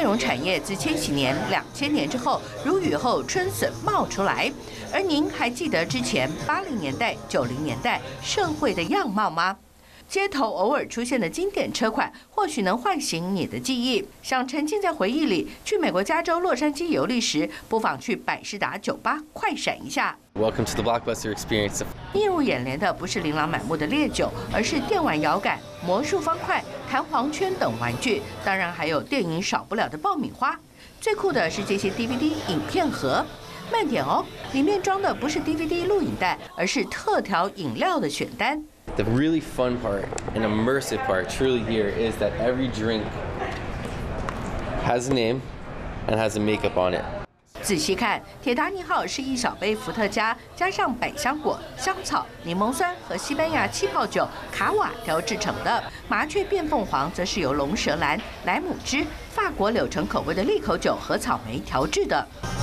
容产业自千禧年、2000年之后如雨后春笋冒出来。而您还记得之前80年代、90年代社会的样貌吗？街头偶尔出现的经典车款，或许能唤醒你的记忆。想沉浸在回忆里，去美国加州洛杉矶游历时，不妨去百事达酒吧快闪一下。 Welcome to the Blockbuster experience. 映入眼帘的不是琳琅满目的烈酒，而是电玩摇杆、魔术方块、弹簧圈等玩具，当然还有电影少不了的爆米花。最酷的是这些 DVD 影片盒。慢点哦，里面装的不是 DVD 录影带，而是特调饮料的选单。 The really fun part and immersive part truly here is that every drink has a name and has a makeup on it. 仔细看，铁达尼号是一小杯伏特加，加上百香果、香草、柠檬酸和西班牙气泡酒卡瓦调制成的。麻雀变凤凰则是由龙舌兰、莱姆汁、法国柳橙口味的利口酒和草莓调制的。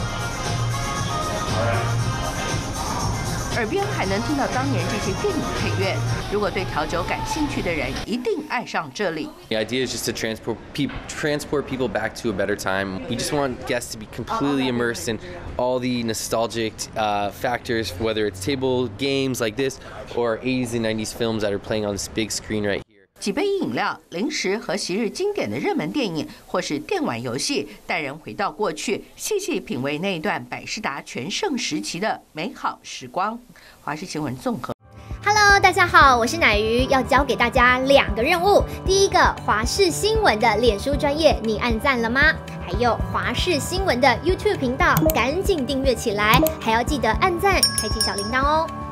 耳边还能听到当年这些电影配乐。如果对调酒感兴趣的人，一定爱上这里。 The idea is just to transport people back to a better time. We just want guests to be completely immersed in all the nostalgic factors, whether it's table games like this or 80s and 90s films that are playing on this big screen right here. 几杯饮料、零食和昔日经典的热门电影或是电玩游戏，带人回到过去，细细品味那一段百事达全盛时期的美好时光。华视新闻综合。 Hello， 大家好，我是乃瑜，要教给大家2个任务。第一个，华视新闻的脸书专页，你按赞了吗？还有华视新闻的 YouTube 频道，赶紧订阅起来，还要记得按赞，开启小铃铛哦。